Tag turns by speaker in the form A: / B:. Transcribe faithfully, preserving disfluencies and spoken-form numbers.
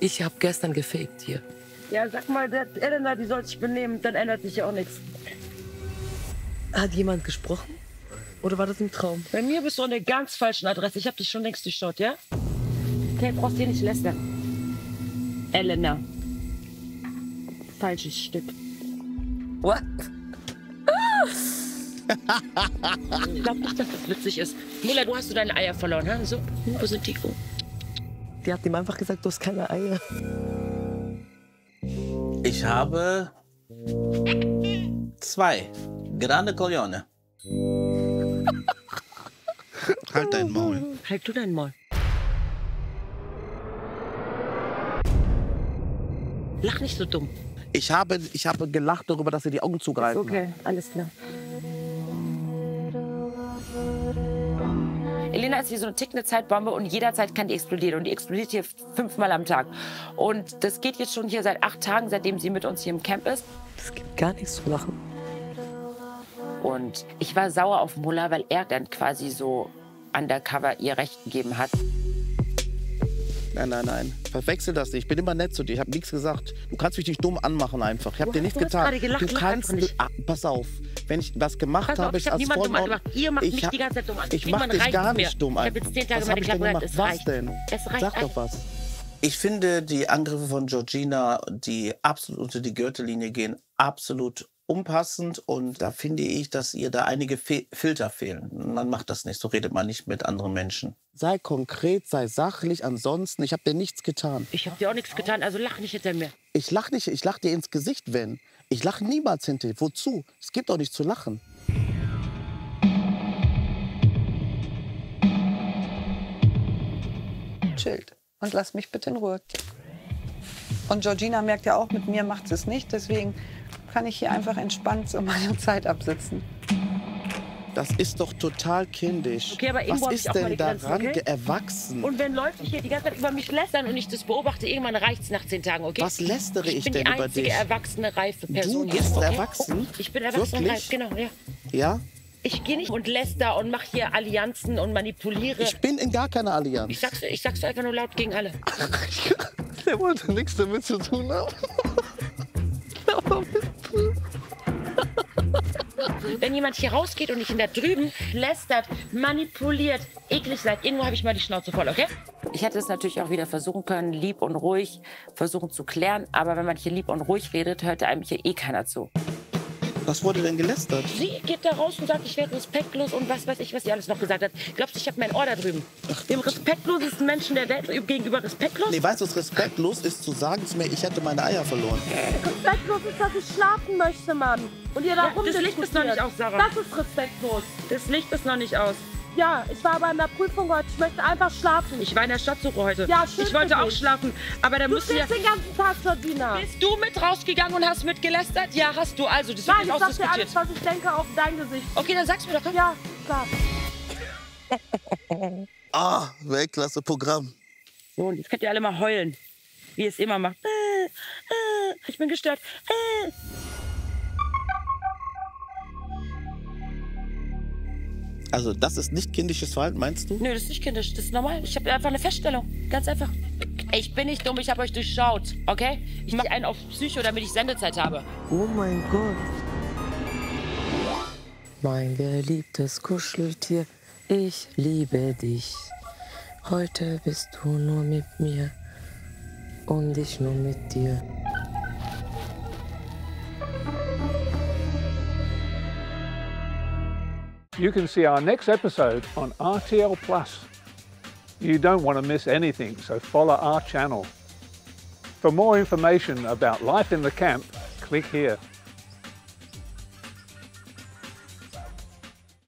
A: Ich habe gestern gefaked hier.
B: Ja, sag mal, der Elena, die soll sich benehmen, dann ändert sich ja auch nichts.
A: Hat jemand gesprochen? Oder war das ein Traum?
B: Bei mir bist du an der ganz falschen Adresse. Ich habe dich schon längst durchschaut, ja? Okay, brauchst dir nicht lästern. Elena. Falsches Stück.
A: What?
B: Ich glaube nicht, dass das witzig ist. Mulla, du hast du deine Eier verloren, ha? So, wo sind die? Oh.
A: Die hat ihm einfach gesagt, du hast keine Eier.
C: Ich habe zwei. Grande Coglione.
D: Halt dein Maul.
B: Halt du dein Maul. Lach nicht so dumm.
D: Ich habe, ich habe gelacht darüber, dass sie die Augen zugreifen.
B: Okay, alles klar. Elena ist wie so eine tickende Zeitbombe und jederzeit kann die explodieren. Und die explodiert hier fünfmal am Tag. Und das geht jetzt schon hier seit acht Tagen, seitdem sie mit uns hier im Camp ist.
A: Es gibt gar nichts zu lachen.
B: Und ich war sauer auf Mulla, weil er dann quasi so undercover ihr Recht gegeben hat.
D: Nein, nein, nein. Verwechsel das nicht. Ich bin immer nett zu dir. Ich habe nichts gesagt. Du kannst mich nicht dumm anmachen einfach. Ich habe dir nichts
B: du hast
D: getan.
B: gerade gelacht,
D: du
B: lach
D: kannst
B: einfach nicht.
D: Ah, pass auf. Wenn ich was gemacht
B: Pass auf,
D: habe,
B: ich
D: ist
B: hab
D: als
B: niemand dumm
D: Vollmord-
B: angemacht. Ihr macht
D: ich
B: mich
D: hab-
B: die ganze Zeit dumm an.
D: Ich mach
B: Irgendwann
D: dich
B: reicht's
D: gar
B: mir.
D: nicht dumm
B: Ich
D: an.
B: hab jetzt zehn Tage
D: Was
B: meine
D: hab ich denn
B: Klappe
D: gemacht?
B: gehalten. Es
D: Was
B: reicht.
D: denn?
B: Es reicht
D: Sag doch
B: einfach.
D: was.
C: Ich finde die Angriffe von Georgina, die absolut unter die Gürtellinie gehen, absolut unpassend. Und da finde ich, dass ihr da einige Fe Filter fehlen. Man macht das nicht. So redet man nicht mit anderen Menschen.
D: Sei konkret, sei sachlich. Ansonsten, ich habe dir nichts getan.
B: Ich habe dir auch nichts getan, also lach nicht hinter mir.
D: Ich lach nicht. Ich lach dir ins Gesicht, wenn. Ich lache niemals hinter dir. Wozu? Es gibt auch nichts zu lachen.
E: Chillt und lass mich bitte in Ruhe. Und Georgina merkt ja auch, mit mir macht sie es nicht. Deswegen kann ich hier einfach entspannt so meine Zeit absitzen.
D: Das ist doch total kindisch.
B: Okay, aber irgendwo hab
D: Was
B: ich
D: ist
B: auch mal
D: denn
B: die Grenzen,
D: daran
B: okay?
D: erwachsen?
B: Und wenn Leute hier die ganze Zeit über mich lästern und ich das beobachte, irgendwann reicht's nach zehn Tagen, okay?
D: Was lästere ich,
B: ich bin
D: denn
B: die
D: über
B: einzige
D: dich?
B: erwachsene, reife Person
D: Du
B: hier.
D: bist
B: okay?
D: erwachsen?
B: Ich bin erwachsen und
D: Wirklich?
B: reif, genau, ja.
D: Ja?
B: Ich gehe nicht und läster und mache hier Allianzen und manipuliere.
D: Ich bin in gar keiner Allianz.
B: Ich sag's, ich sag's einfach nur laut gegen alle.
D: Der wollte nichts damit zu tun haben.
B: Wenn jemand hier rausgeht und ich ihn da drüben lästert, manipuliert, eklig seid, irgendwo habe ich mal die Schnauze voll, okay? Ich hätte es natürlich auch wieder versuchen können, lieb und ruhig versuchen zu klären. Aber wenn man hier lieb und ruhig redet, hört einem hier eh keiner zu.
D: Was wurde denn gelästert?
B: Sie geht da raus und sagt, ich werde respektlos und was weiß ich, was sie alles noch gesagt hat. Glaubst du, ich habe mein Ohr da drüben? Dem respektlosesten Menschen der Welt gegenüber respektlos?
D: Nee, weißt du, was respektlos ist, zu sagen zu mir, ich hätte meine Eier verloren.
F: Respektlos ist, dass ich schlafen möchte, Mann. Und ihr da
B: Ja, das Licht ist noch nicht aus, Sarah.
F: Das ist respektlos.
B: Das Licht ist noch nicht aus.
F: Ja, ich war aber in der Prüfung heute. Ich möchte einfach schlafen.
B: Ich war in der Stadtsuche heute.
F: Ja, schön
B: ich wollte
F: für
B: auch
F: dich.
B: schlafen, aber da
F: Du
B: musst du ja...
F: stehst den ganzen Tag, Georgina.
B: Bist du mit rausgegangen und hast mit gelästert? Ja, hast du. Also, das wird
F: Nein,
B: nicht
F: ich sag dir
B: ausdiskutiert.
F: alles, was ich denke, auf dein Gesicht.
B: Okay, dann sag's mir doch.
F: Ja, klar.
D: Ah, Weltklasse-Programm.
B: So, und jetzt könnt ihr alle mal heulen, wie ihr es immer macht. Äh, äh, ich bin gestört. Äh.
D: Also, das ist nicht kindisches Verhalten, meinst du?
B: Nö, das ist nicht kindisch, das ist normal. Ich habe einfach eine Feststellung, ganz einfach. Ich bin nicht dumm, ich habe euch durchschaut, okay? Ich mache einen auf Psycho, damit ich Sendezeit habe.
A: Oh mein Gott. Mein geliebtes Kuscheltier, ich liebe dich. Heute bist du nur mit mir und ich nur mit dir.
G: You can see our next episode on R T L Plus. You don't want to miss anything, so follow our channel. For more information about life in the camp, click here.